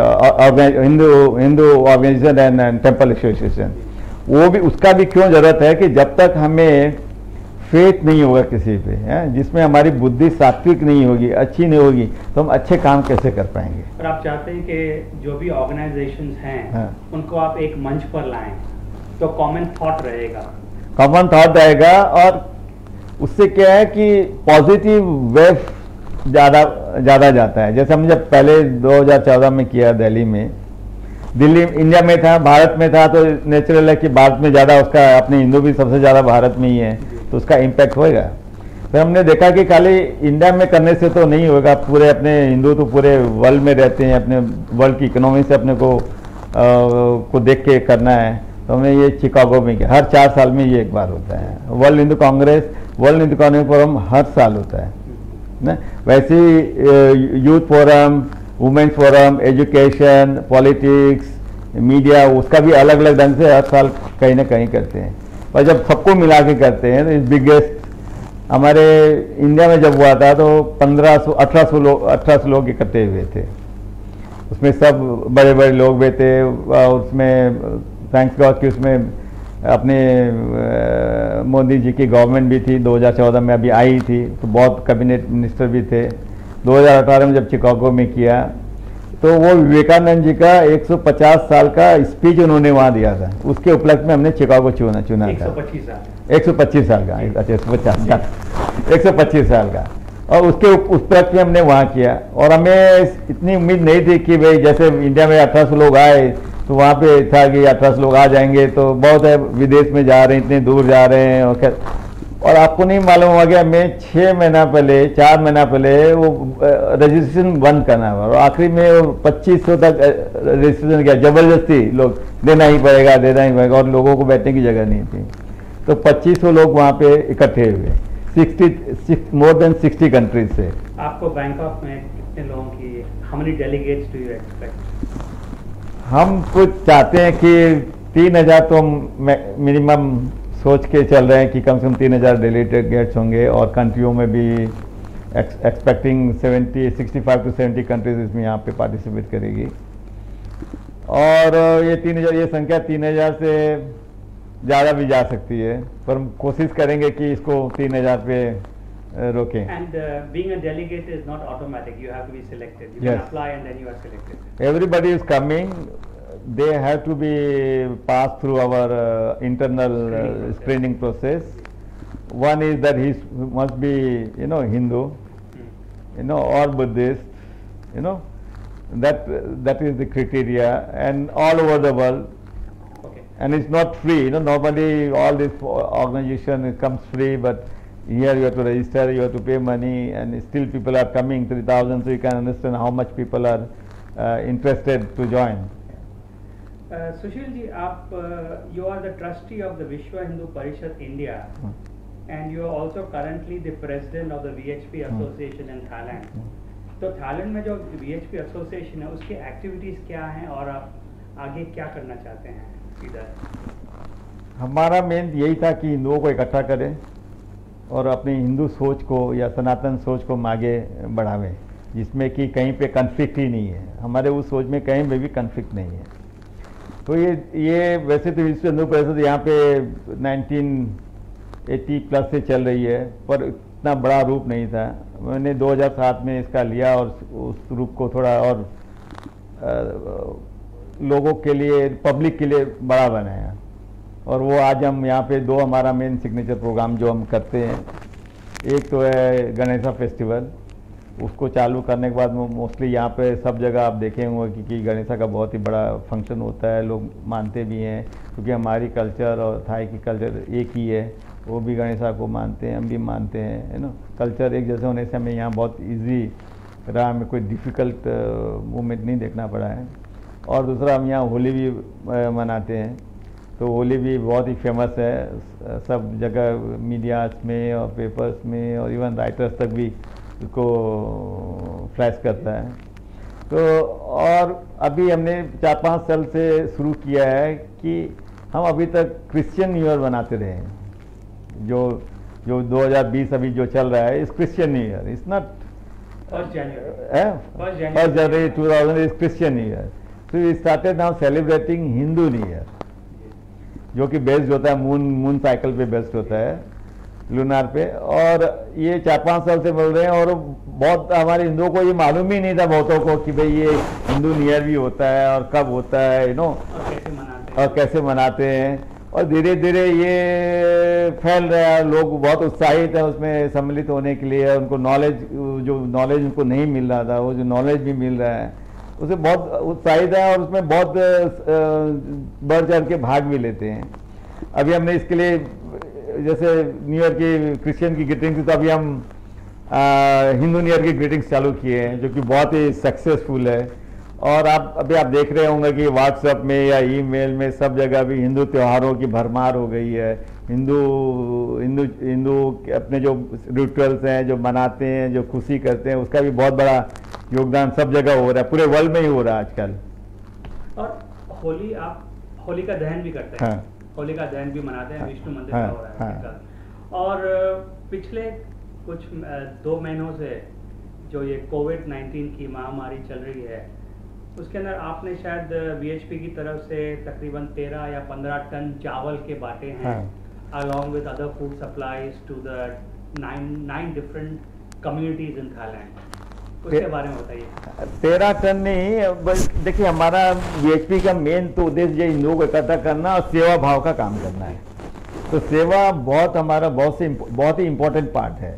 Hindu organisation and temple association. वो भी, उसका भी क्यों जरूरत है कि जब तक हमें फेथ नहीं होगा किसी पे, जिसमें हमारी बुद्धि सात्विक नहीं होगी, अच्छी नहीं होगी, तो हम अच्छे काम कैसे कर पाएंगे। पर आप चाहते हैं कि जो भी ऑर्गेनाइजेशंस हैं उनको आप एक मंच पर लाएं तो कॉमन थॉट रहेगा, कॉमन थॉट रहेगा, और उससे क्या है कि पॉजिटिव वेव ज़्यादा जाता है। जैसे हम जब पहले 2014 में किया दिल्ली इंडिया में था, भारत में था, तो नेचुरल है कि भारत में ज़्यादा उसका, अपने हिंदू भी सबसे ज़्यादा भारत में ही है, तो उसका इम्पैक्ट होएगा। तो हमने देखा कि खाली इंडिया में करने से तो नहीं होगा, पूरे अपने हिंदू तो पूरे वर्ल्ड में रहते हैं, अपने वर्ल्ड की इकोनॉमी से अपने को देख के करना है। तो हमने ये चिकागो में किया, हर 4 साल में ये एक बार होता है। World Hindu congress, world Hindu economic forum हर साल होता है ना। वैसे ही youth forum, women's forum, education, politics, media, उसका भी अलग अलग ढंग से हर साल कहीं ना कहीं करते हैं। और जब सबको मिला के करते हैं तो इस बिगेस्ट, हमारे इंडिया में जब हुआ था तो 1800 लोग इकट्ठे हुए थे, उसमें सब बड़े बड़े लोग भी थे, और उसमें थैंक्स गॉड कि उसमें अपने मोदी जी की गवर्नमेंट भी थी, 2014 में अभी आई थी, तो बहुत कैबिनेट मिनिस्टर भी थे। 2018 में जब चिकागो में किया तो वो विवेकानंद जी का 150 साल का स्पीच उन्होंने वहाँ दिया था, उसके उपलक्ष्य में हमने चिकागो चुना था। 125 साल का, अच्छा 125 साल का, और उसके उपलक्ष्य में हमने वहाँ किया। और हमें इतनी उम्मीद नहीं थी कि भाई जैसे इंडिया में 1800 लोग आए तो वहाँ पे था कि 1800 लोग आ जाएंगे, तो बहुत है, विदेश में जा रहे हैं, इतने दूर जा रहे हैं, और आपको नहीं मालूम हो गया, मैं 4 महीना पहले वो रजिस्ट्रेशन बंद करना हुआ, और आखिरी में 2500 तक रजिस्ट्रेशन किया, जबरदस्ती लोग देना ही पड़ेगा, और लोगों को बैठने की जगह नहीं थी, तो 2500 लोग वहाँ पे इकट्ठे हुए, मोर देन 60 कंट्रीज से। आपको बैंकॉक में कितने लोगों की, how many delegates do you expect? हम कुछ चाहते हैं कि 3000 तो मिनिमम सोच के चल रहे हैं कि कम से कम 3000 डेलीगेट्स होंगे, और कंट्रियों में भी एक्सपेक्टिंग 65 to 70 कंट्रीज इसमें यहाँ पे पार्टिसिपेट करेगी, और ये 3000, ये संख्या 3000 से ज़्यादा भी जा सकती है, पर हम कोशिश करेंगे कि इसको 3000 पे रोकें। And being a delegate is not automatic. You have to be selected. You Yes. can apply and then you are selected. Everybody is coming. They have to be passed through our internal screening process. One is that he must be, Hindu, or Buddhist, that is the criteria, and all over the world. Okay. And it's not free, normally all this organization, it comes free, but here you have to register, you have to pay money, and still people are coming, 3,000, so you can understand how much people are interested to join. Sushil ji, you are the trustee of the Vishwa Hindu Parishad India, and you are also currently the president of the VHP Association in Thailand. तो Thailand में जो VHP association है उसकी activities क्या हैं और आप आगे क्या करना चाहते हैं इधर? हमारा मेन यही था कि हिंदुओं को इकट्ठा करें और अपनी हिंदू सोच को या सनातन सोच को आगे बढ़ावें, जिसमें कि कहीं पे कन्फ्लिक्ट ही नहीं है। हमारे उस सोच में कहीं पे भी कन्फ्लिक्ट नहीं है। तो ये वैसे तो विश्व हिंदू परिषद यहाँ पे 1980 प्लस से चल रही है, पर इतना बड़ा रूप नहीं था। मैंने 2007 में इसका लिया और उस रूप को थोड़ा और लोगों के लिए, पब्लिक के लिए बड़ा बनाया। और वो आज हम यहाँ पे दो हमारा मेन सिग्नेचर प्रोग्राम जो हम करते हैं, एक तो है गणेशा फेस्टिवल। उसको चालू करने के बाद मोस्टली यहाँ पे सब जगह आप देखे होंगे कि गणेशा का बहुत ही बड़ा फंक्शन होता है, लोग मानते भी हैं, क्योंकि हमारी कल्चर और थाई की कल्चर एक ही है। वो भी गणेशा को मानते हैं, हम भी मानते हैं, है ना। कल्चर एक जैसे होने से हमें यहाँ बहुत ईजी रहा, हमें कोई डिफ़िकल्ट मूवमेंट नहीं देखना पड़ा है। और दूसरा, हम यहाँ होली भी मनाते हैं, तो होली भी बहुत ही फेमस है। सब जगह मीडियाज में और पेपर्स में और इवन राइटर्स तक भी उसको फ्लैश करता है। तो और अभी हमने 4-5 साल से शुरू किया है कि हम अभी तक क्रिश्चियन न्यू ईयर बनाते रहे हैं। जो 2020 अभी जो चल रहा है इस Christian new year, it's not first January 2000 is Christian new year. So we started now celebrating Hindu new year, जो कि बेस्ड होता है मून साइकिल पे बेस्ड होता है, लूनार पे। और ये 4-5 साल से बोल रहे हैं, और बहुत हमारे हिंदुओं को ये मालूम ही नहीं था बहुतों को कि भाई ये हिंदू न्यू ईयर भी होता है और कब होता है, यू नो, और कैसे मनाते हैं। और धीरे धीरे ये फैल रहा है, लोग बहुत उत्साहित हैं उसमें सम्मिलित होने के लिए। उनको नॉलेज, जो नॉलेज उनको नहीं मिल रहा था, वो जो नॉलेज भी मिल रहा है, उसे बहुत उत्साहित है और उसमें बहुत बढ़ चढ़ के भाग भी लेते हैं। अभी हमने इसके लिए, जैसे न्यू ईयर की क्रिश्चियन की ग्रीटिंग्स थी, तो अभी हम हिंदू न्यू ईयर की ग्रीटिंग्स चालू किए हैं, जो कि बहुत ही सक्सेसफुल है। और अभी आप देख रहे होंगे कि व्हाट्सएप में या ईमेल में सब जगह भी हिंदू त्योहारों की भरमार हो गई है। हिंदू अपने जो रिचुअल्स हैं, जो मनाते हैं, जो खुशी करते हैं, उसका भी बहुत बड़ा योगदान सब जगह हो रहा है, पूरे वर्ल्ड में ही हो रहा है आजकल। और होली, आप होली का दहन भी करते हैं। हाँ। होली का दहन भी मनाते हैं, विष्णु मंदिर हाँ, का हो रहा है। हाँ। और पिछले कुछ 2 महीनों से जो ये कोविड-19 की महामारी चल रही है, उसके अंदर आपने शायद VHP की तरफ से तकरीबन 13 या 15 टन चावल के बांटे हैं, along with other food supplies to the 9 different communities in Thailand. उसके बारे में बताइए। 13 टन नहीं, बस देखिए, हमारा VHP का मेन तो उद्देश्य हिंदुओं को इकट्ठा करना और सेवा भाव का काम करना है। तो सेवा हमारा बहुत ही इम्पोर्टेंट पार्ट है।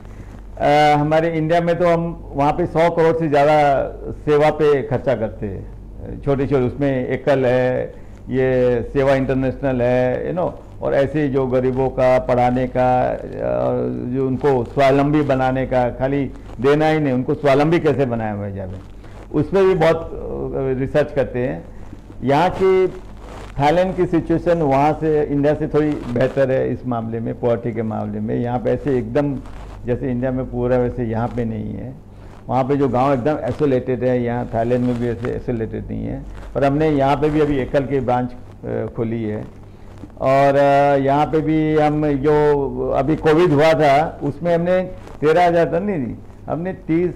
हमारे इंडिया में तो हम वहाँ पे 100 करोड़ से ज़्यादा सेवा पे खर्चा करते हैं, छोटे छोटे। उसमें एकल है, ये सेवा इंटरनेशनल है, यू नो, और ऐसे जो गरीबों का पढ़ाने का, जो उनको स्वावलंबी बनाने का, खाली देना ही नहीं, उनको स्वावलंबी कैसे बनाया हुआ जाए, उस पर भी बहुत रिसर्च करते हैं। यहाँ की थाईलैंड की सिचुएशन वहाँ से, इंडिया से थोड़ी बेहतर है इस मामले में, पॉवर्टी के मामले में। यहाँ पे ऐसे एकदम जैसे इंडिया में पूरा वैसे यहाँ पे नहीं है। वहाँ पे जो गांव एकदम आइसोलेटेड है, यहाँ थाईलैंड में भी ऐसे आइसोलेटेड नहीं है। पर हमने यहाँ पे भी अभी एकल की ब्रांच खोली है, और यहाँ पे भी हम जो अभी कोविड हुआ था उसमें हमने 13,000 टन नहीं दी, हमने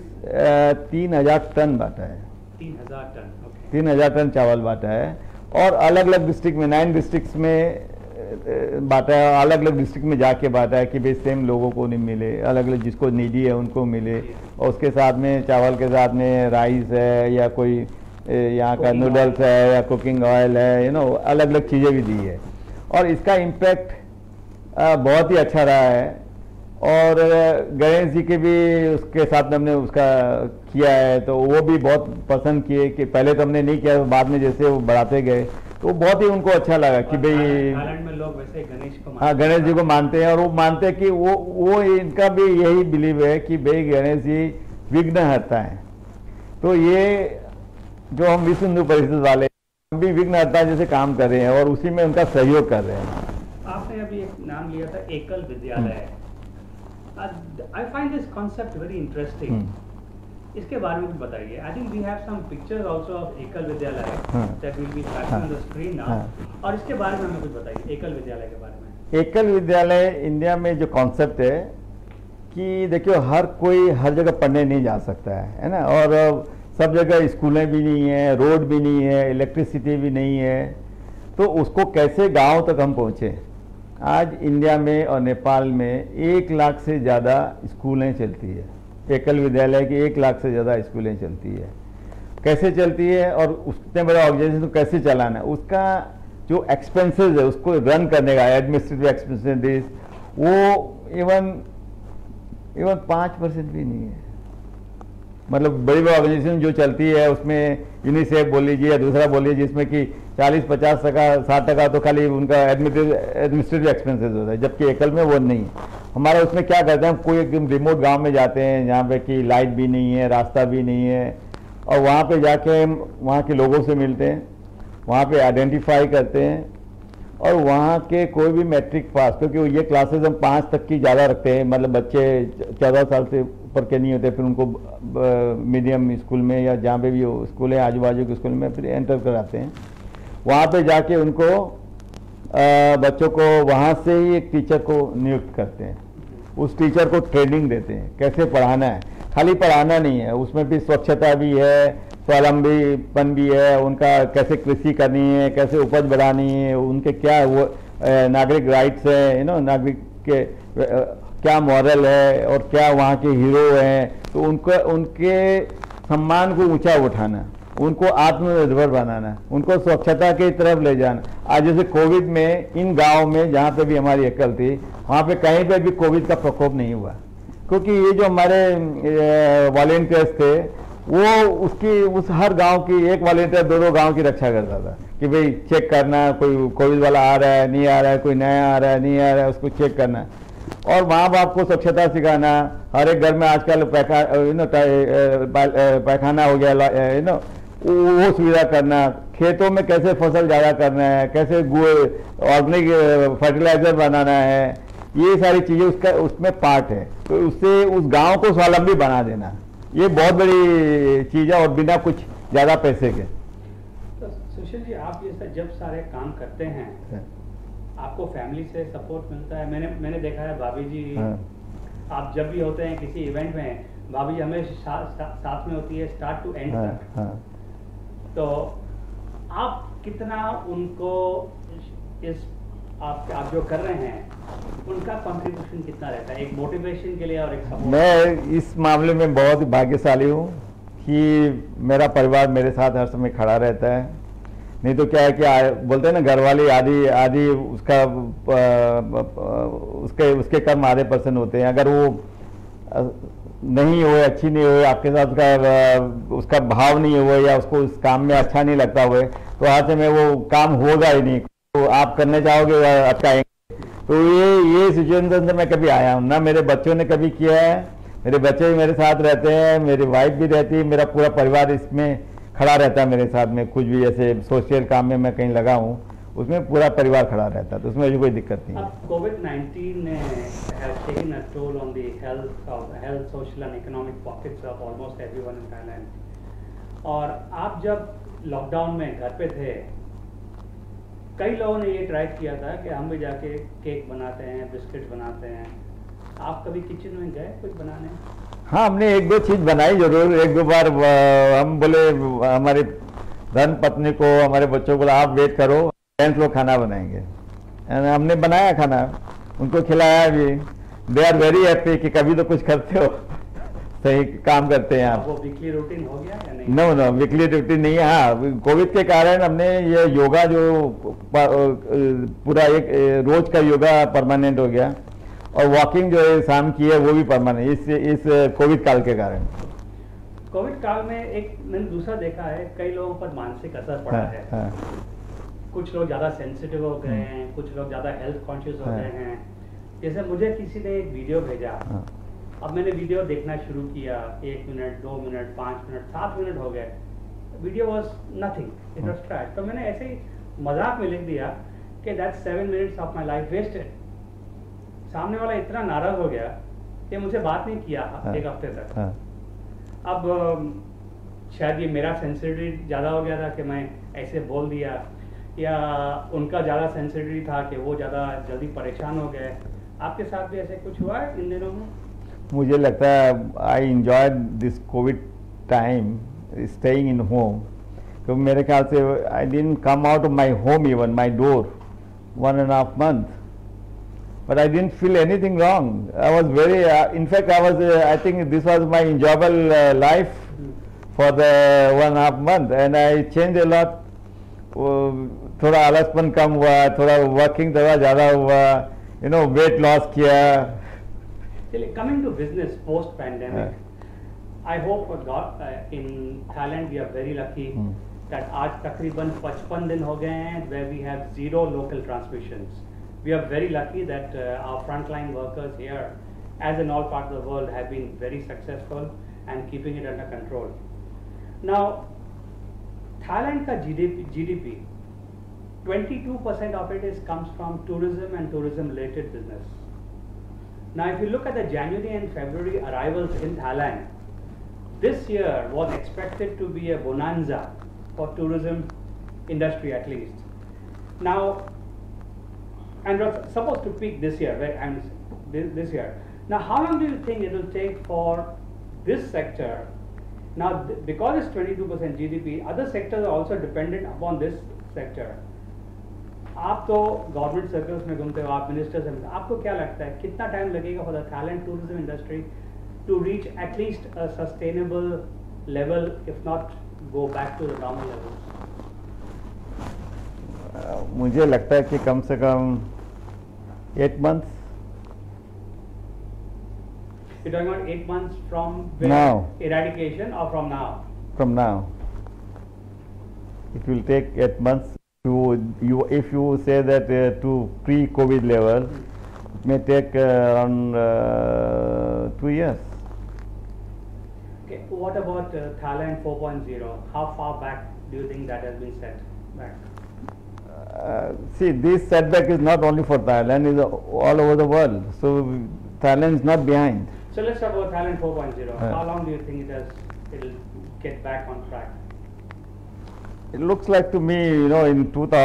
3,000 टन बांटा है। 3,000 टन, 3,000 टन चावल बांटा है, और अलग अलग डिस्ट्रिक्ट में, 9 डिस्ट्रिक्ट्स में बांटा है। अलग अलग डिस्ट्रिक्ट में जाके बांटा है कि भाई सेम लोगों को नहीं मिले, अलग अलग जिसको नीडी है उनको मिले। और उसके साथ में चावल के साथ में राइस है, या कोई यहाँ का नूडल्स है, या कुकिंग ऑयल है, यू नो, अलग अलग चीज़ें भी दी है। और इसका इम्पैक्ट बहुत ही अच्छा रहा है। और गणेश जी के भी उसके साथ हमने उसका किया है, तो वो भी बहुत पसंद किए। कि पहले तो हमने नहीं किया, बाद में जैसे वो बढ़ाते गए तो बहुत ही उनको अच्छा लगा कि भाई थाईलैंड में लोग वैसे गणेश को हाँ, गणेश जी को मानते हैं। और वो मानते हैं कि वो इनका भी यही बिलीव है कि भाई गणेश जी विघ्न हरता है। तो ये जो हम विश्व हिंदू परिषद वाले हम भी विघ्न हरता जैसे काम कर रहे हैं, और उसी में उनका सहयोग कर रहे हैं। आपने अभी एक नाम लिया था एकल विद्यालय। I find this concept very interesting. इसके बारे में कुछ बताइए। I think we have some pictures also of Ekal Vidyalaya हाँ। That will be flashing on the screen now. हाँ। और इसके बारे में हमें कुछ बताइए, एकल विद्यालय के बारे में। एकल विद्यालय इंडिया में जो कॉन्सेप्ट है कि देखियो हर कोई हर जगह पढ़ने नहीं जा सकता है ना, और सब जगह स्कूलें भी नहीं है, रोड भी नहीं है, इलेक्ट्रिसिटी भी नहीं है, तो उसको कैसे गांव तक हम पहुँचे। आज इंडिया में और नेपाल में 1 लाख से ज़्यादा स्कूलें चलती है, एकल विद्यालय की 1 लाख से ज़्यादा स्कूलें चलती है। कैसे चलती है और उतने बड़ा ऑर्गेनाइजेशन को कैसे चलाना है, उसका जो एक्सपेंसेस है उसको रन करने का एडमिनिस्ट्रेटिव एक्सपेंसेस वो इवन 5% भी नहीं है। मतलब बड़ी बड़ी ऑर्गेनाइजेशन जो चलती है उसमें यूनिसेफ बोल लीजिए या दूसरा बोल लीजिए, जिसमें कि 40-50%, 60% तो खाली उनका एडमिनिस्ट्रेटिव एक्सपेंसेस होता है, जबकि एकल में वो नहीं है। हमारा उसमें क्या करते हैं, कोई एकदम रिमोट गांव में जाते हैं जहाँ पे कि लाइट भी नहीं है, रास्ता भी नहीं है, और वहाँ पे जाके वहाँ के लोगों से मिलते हैं, वहाँ पे आइडेंटिफाई करते हैं, और वहाँ के कोई भी मैट्रिक पास, क्योंकि ये क्लासेस हम 5 तक की ज़्यादा रखते हैं, मतलब बच्चे 14 साल से ऊपर के नहीं होते, फिर उनको मीडियम स्कूल में या जहाँ पे भी स्कूल है आजू बाजू के स्कूल में फिर एंटर कराते हैं। वहाँ पे जाके उनको बच्चों को वहाँ से ही एक टीचर को नियुक्त करते हैं, उस टीचर को ट्रेनिंग देते हैं कैसे पढ़ाना है। खाली पढ़ाना नहीं है, उसमें भी स्वच्छता भी है, स्वावलंबीपन भी है, उनका कैसे कृषि करनी है, कैसे उपज बढ़ानी है, उनके क्या वो नागरिक राइट्स है, नागरिक के क्या मॉरल है और क्या वहाँ के हीरो हैं, तो उनके सम्मान को ऊंचा उठाना, उनको आत्मनिर्भर बनाना, उनको स्वच्छता की तरफ ले जाना। आज जैसे कोविड में इन गाँव में जहाँ पे भी हमारी एकल थी, वहाँ पे कहीं पे भी कोविड का प्रकोप नहीं हुआ, क्योंकि ये जो हमारे वॉलेंटियर्स थे वो उस हर गांव की एक वॉलेंटियर 2-2 गांव की रक्षा करता था कि भाई चेक करना, कोई कोविड वाला आ रहा है नहीं आ रहा है, कोई नया आ रहा है नहीं आ रहा है, उसको चेक करना, और माँ बाप को स्वच्छता सिखाना। हर एक घर में आजकल पैखाना हो गया, वो सुविधा करना, खेतों में कैसे फसल ज़्यादा करना है, कैसे ऑर्गेनिक फर्टिलाइजर बनाना है, ये सारी चीज़ें उसमें पार्ट है। तो उससे उस गांव को स्वावलंबी बना देना, ये बहुत बड़ी चीज़ है, और बिना कुछ ज़्यादा पैसे के। तो सुशील जी, आप ये जब सारे काम करते हैं आपको फैमिली से सपोर्ट मिलता है? मैंने देखा है भाभी जी, आप जब भी होते हैं किसी इवेंट में, भाभी जी हमेशा साथ में होती है स्टार्ट टू एंड तक। तो आप कितना उनको इस आप जो कर रहे हैं उनका कंट्रीब्यूशन कितना रहता है, एक मोटिवेशन के लिए और एक सपोर्ट? मैं इस मामले में बहुत भाग्यशाली हूँ कि मेरा परिवार मेरे साथ हर समय खड़ा रहता है। नहीं तो क्या है कि बोलते हैं ना, घर वाली आधी उसके कर्म आधे % होते हैं। अगर वो नहीं हो, अच्छी नहीं हो, आपके साथ उसका भाव नहीं हो, या उसको उस काम में अच्छा नहीं लगता हुए, तो आज में वो काम होगा ही नहीं। तो आप करने चाहोगे अच्छा आएंगे। तो ये सिचुएशन से मैं कभी आया हूँ ना, मेरे बच्चों ने कभी किया है, मेरे बच्चे भी मेरे साथ रहते हैं, मेरी वाइफ भी रहती है, मेरा पूरा परिवार इसमें खड़ा रहता है मेरे साथ में। कुछ भी जैसे सोशल काम में मैं कहीं लगा हूँ, उसमें पूरा परिवार खड़ा रहता है, तो उसमें कोई दिक्कत नहीं है। कोविड-19 has taken a toll on the health, social and economic pockets of almost everyone in Thailand। और आप जब लॉकडाउन में घर पे थे, कई लोगों ने ये ट्राई किया था कि हम भी जाके केक बनाते हैं, बिस्किट बनाते हैं। आप कभी किचन में गए कुछ बनाने? हाँ, हमने 1-2 चीज़ बनाई जरूर। 1-2 बार हम बोले हमारी धर्म पत्नी को, हमारे बच्चों को, आप वेट करो, फ्रेंड्स लोग खाना बनाएंगे। हमने बनाया खाना, उनको खिलाया भी। दे आर वेरी हैप्पी कि कभी तो कुछ करते हो, सही काम करते हैं आप। वो वीकली रूटीन हो गया या नहीं? नो, वीकली रूटीन नहीं है। हाँ, कोविड के कारण हमने ये योगा जो पूरा एक रोज का योगा परमानेंट हो गया, और वॉकिंग जो है शाम की है वो भी परमानेंट, इस कोविड काल के कारण। कोविड काल में मैंने दूसरा देखा है, कई लोगों पर मानसिक असर पड़ा है। कुछ लोग ज़्यादा सेंसिटिव हो गए हैं, कुछ लोग ज़्यादा हेल्थ कॉन्शियस हो गए हैं। जैसे मुझे किसी ने एक वीडियो भेजा, अब मैंने वीडियो देखना शुरू किया, 1 मिनट, 2 मिनट, 5 मिनट, 7 मिनट हो गए, video was nothing, it was trash. तो मैंने ऐसे ही मजाक में लिख दिया कि that's 7 minutes of my life wasted. सामने वाला इतना नाराज हो गया कि मुझसे बात नहीं किया एक हफ्ते तक। अब शायद ये मेरा सेंसिटिविटी ज़्यादा हो गया था कि मैं ऐसे बोल दिया, या उनका ज़्यादा सेंसिटिविटी था कि वो ज़्यादा जल्दी परेशान हो गए। आपके साथ भी ऐसे कुछ हुआ है इन दिनों में? मुझे लगता है I enjoyed this covid time staying in home, क्योंकि मेरे ख्याल से I didn't come out of my home, even my door 1.5 month, but I didn't feel anything wrong. I was very, in fact, I think this was my enjoyable life for the 1.5 month, and I changed a lot. थोड़ा आलसपन कम हुआ, थोड़ा working थोड़ा ज़्यादा हुआ, weight loss किया. Coming to business post pandemic, I hope God in Thailand we are very lucky that आज तकरीबन 55 दिन हो गए हैं where we have 0 local transmissions. We are very lucky that our frontline workers here, as in all parts of the world, have been very successful and keeping it under control. Now, Thailand ka GDP, 22% of it comes from tourism and tourism-related business. Now, if you look at the January and February arrivals in Thailand, this year was expected to be a bonanza for tourism industry at least. Now, and was supposed to peak this year, right? And this year. Now, how long do you think it will take for this sector? Now, because it's 22% GDP, other sectors are also dependent upon this sector. आप तो government circles में घूमते हो, आप ministers हैं, आपको क्या लगता है कितना टाइम लगेगा for the Thailand tourism industry to reach at least a sustainable level, if not go back to the normal levels? मुझे लगता है कि कम से कम 8 months. You're talking about 8 months from now. Eradication or from now? From now. It will take 8 months. If you say that to pre-COVID level, it may take around 2 years. Okay. What about Thailand 4.0? How far back do you think that has been set back? See, this setback is not only for Thailand, it's all over the world. So Thailand is not behind. So let's talk about Thailand 4.0. How long do you think it'll get back on track? It looks like to me, in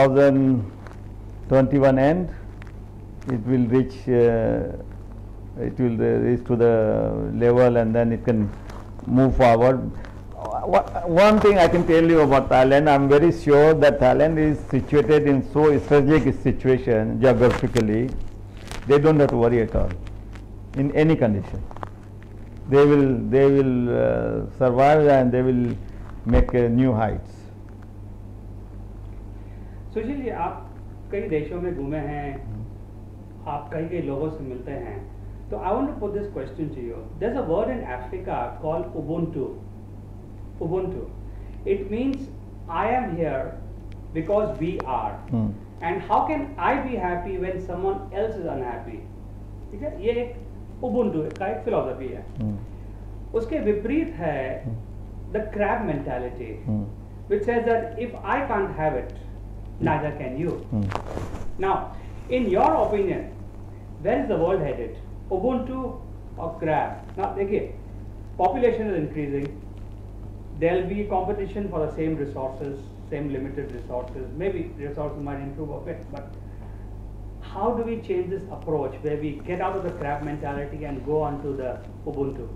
2021 end, it will reach to the level, and then it can move forward. One thing I can tell you about Thailand, I'm very sure that Thailand is situated in so strategic situation geographically. They don't have to worry at all in any condition. They will survive, and they will make new heights. Sushil ji, आप कई देशों में घूमे हैं, आप कई लोगों से मिलते हैं, तो I want to put this question to you. There's a word in Africa called Ubuntu. Ubuntu. It means I am here because we are. And how can I be happy when someone else is unhappy? ठीक है, ये एक Ubuntu का एक philosophy है. उसके विपरीत है the crab mentality, which says that if I can't have it, neither can you. Now, in your opinion, where is the world headed? Ubuntu or crab? Now, देखिए, population is increasing. There will be competition for the same resources, same limited resources. Maybe resources might improve a bit, but how do we change this approach where we get out of the crab mentality and go on to the Ubuntu?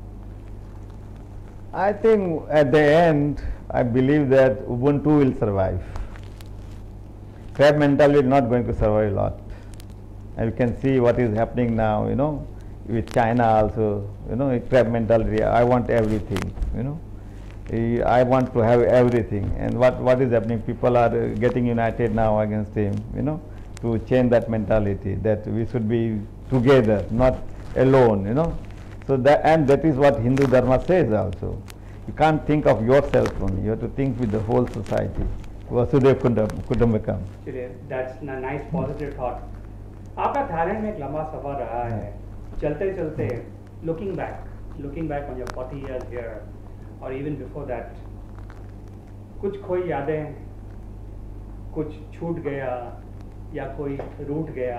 I think at the end, I believe that Ubuntu will survive. Crab mentality is not going to survive a lot. And you can see what is happening now, with China also, crab mentality. I want everything, I want to have everything. And what is happening? People are getting united now against him, to change that mentality, that we should be together, not alone, So that is what Hindu Dharma says also. You can't think of yourself only, you have to think with the whole society. Vasudhaiva Kutumbakam. That's a nice positive thought. आपका Thailand में एक लंबा सफर रहा है, चलते चलते looking back on your 40 years here or even before that, कुछ खोई यादें, कुछ छूट गया या कोई रूठ गया,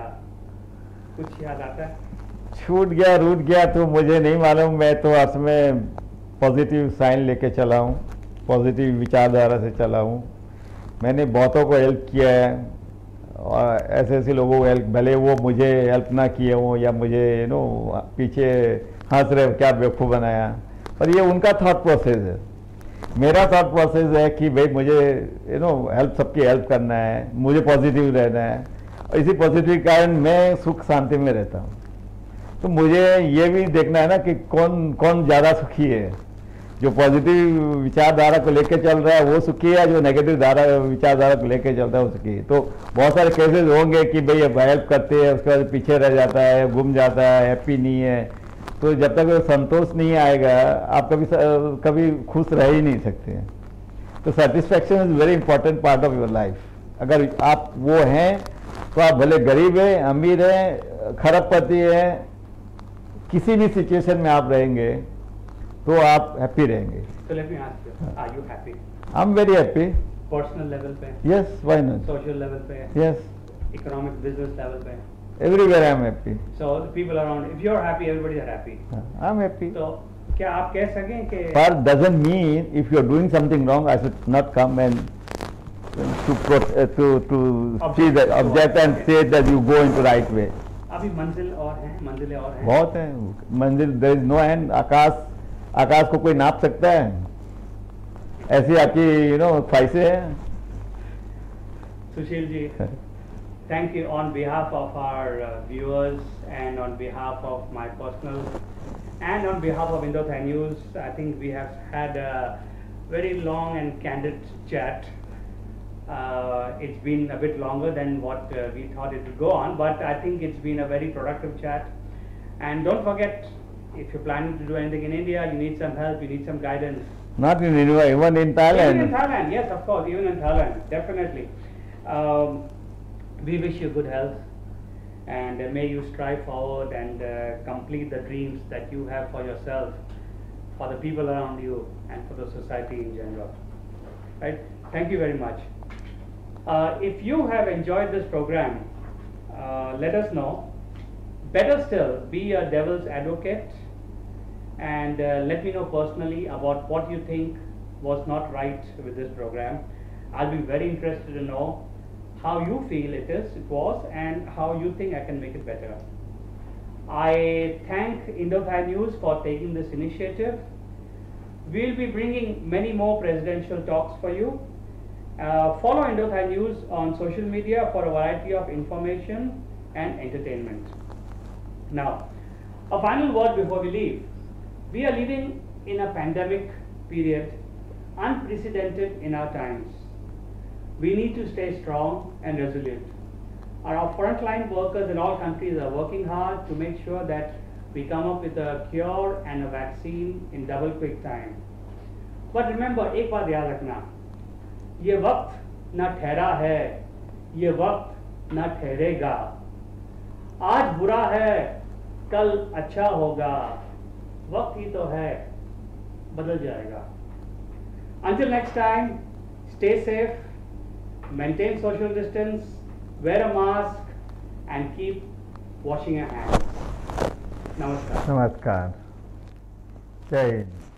कुछ याद आता है? छूट गया रूठ गया तो मुझे नहीं मालूम, मैं तो असम में पॉजिटिव साइन लेके चला हूँ, पॉजिटिव विचारधारा से चला हूँ। मैंने बहुतों को हेल्प किया है और ऐसे ऐसे लोगों को हेल्प, भले वो मुझे हेल्प ना किए हों या मुझे पीछे हंस रहे क्या बेवकूफ़ बनाया, पर ये उनका थॉट प्रोसेस है। मेरा थॉट प्रोसेस है कि भाई मुझे हेल्प, सबकी हेल्प करना है, मुझे पॉजिटिव रहना है और इसी पॉजिटिव के कारण मैं सुख शांति में रहता हूँ। तो मुझे ये भी देखना है ना कि कौन कौन ज़्यादा सुखी है, जो पॉजिटिव विचारधारा को लेके चल रहा है वो सुखी है, जो नेगेटिव विचारधारा को लेके चलता है वो सुखी है। तो बहुत सारे केसेस होंगे कि भाई हेल्प करते हैं उसके बाद पीछे रह जाता है, गुम जाता है, हैप्पी नहीं है। तो जब तक संतोष नहीं आएगा आप कभी खुश रह ही नहीं सकते हैं। तो satisfaction is very important part of your life. अगर आप वो हैं तो आप भले गरीब हैं, अमीर हैं, खरबपति हैं, किसी भी सिचुएशन में आप रहेंगे तो आप हैप्पी रहेंगे। So let me ask you, are you happy? I'm very happy. Personal level पे? Yes, why not? Social level पे? Yes, Economic business level पे? everywhere I'm happy. So the people around, if you're happy, everybody is happy. I'm happy. तो क्या आप कह सकें कि But doesn't mean if you're doing something wrong, I should not come and to see the object and say that you go into right way. अभी मंजिलें और हैं? बहुत है मंजिल, there is no end. आकाश को कोई नाप सकता है? ऐसी आपकी ख्वाहिशें हैं। Sushil ji, thank you on behalf of our viewers and on behalf of my personal and on behalf of Indothan News. I think we have had a very long and candid chat. It's been a bit longer than what we thought it would go on, but I think it's been a very productive chat. And don't forget, if you're planning to do anything in India, you need some help, you need some guidance. Not in India, even in Thailand. Even in Thailand, yes, of course, even in Thailand, definitely. We wish you good health, and may you strive forward and complete the dreams that you have for yourself, for the people around you, and for the society in general. Right? Thank you very much. If you have enjoyed this program, let us know. Better still, be a devil's advocate and let me know personally about what you think was not right with this program. I'll be very interested to know how you feel it was and how you think I can make it better. I thank Indothan News for taking this initiative. We'll be bringing many more presidential talks for you. Follow Indothan News on social media for a variety of information and entertainment. Now, a final word before we leave. We are living in a pandemic period, unprecedented in our times. We need to stay strong and resilient. Our frontline workers in all countries are working hard to make sure that we come up with a cure and a vaccine in double quick time. But remember, एक बात याद रखना, ये वक्त न ठहरा है, ये वक्त न ठहरेगा। आज बुरा है, कल अच्छा होगा, वक्त ही तो है, बदल जाएगा। Until next time, stay safe, maintain social distance, wear a mask and keep washing your hands. Namaskar. Namaskar. Jai Hind.